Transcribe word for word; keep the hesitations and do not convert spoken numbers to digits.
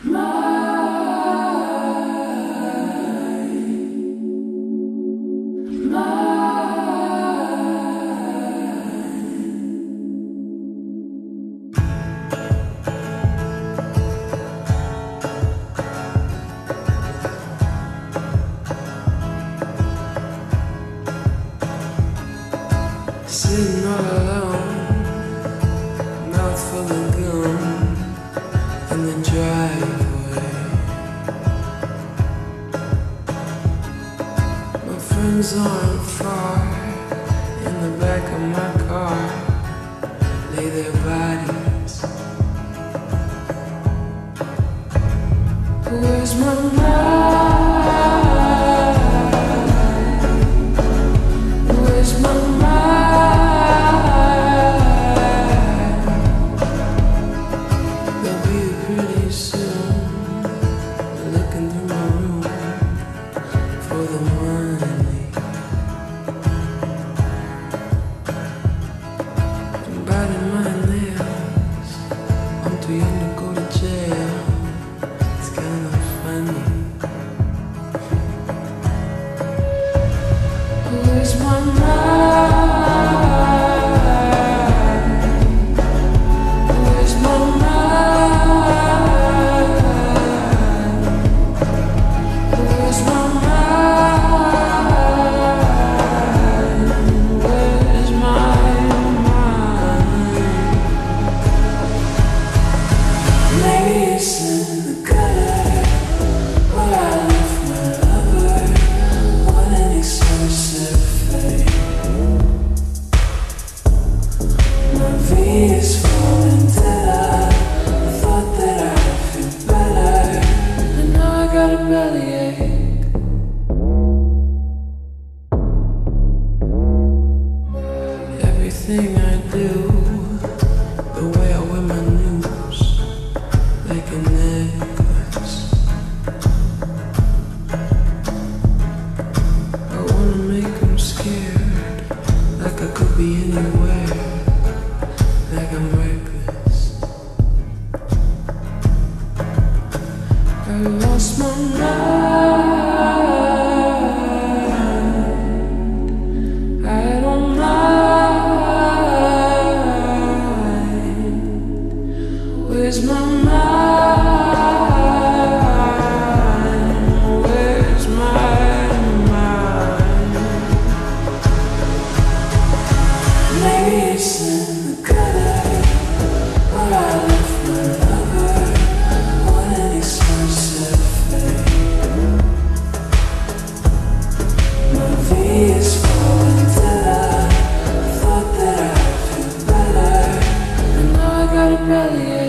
Sitting all alone, mouth full of gum in the driveway. My friends aren't far. In the back of my car lay their bodies. Where's my mind? Where's my mind? Too young to go to jail. It's kind of funny. Where's my mind? Where's my mind? Where's my mind? Where's my Maybe it's in the gutter where I left my lover. What an expensive fate. My V is falling dead. I thought that I'd feel better, and now I got a bellyache. Everything I do, the way I wear my news, like a necklace. I wanna make them scared, like I could be anywhere, like I'm reckless. I lost my mind. I don't mind. Where's my mind? Where's my mind? Maybe it's in the gutter where I left my lover. What an expensive fate. My V is falling dead. I thought that I'd feel better, and now I got a belly.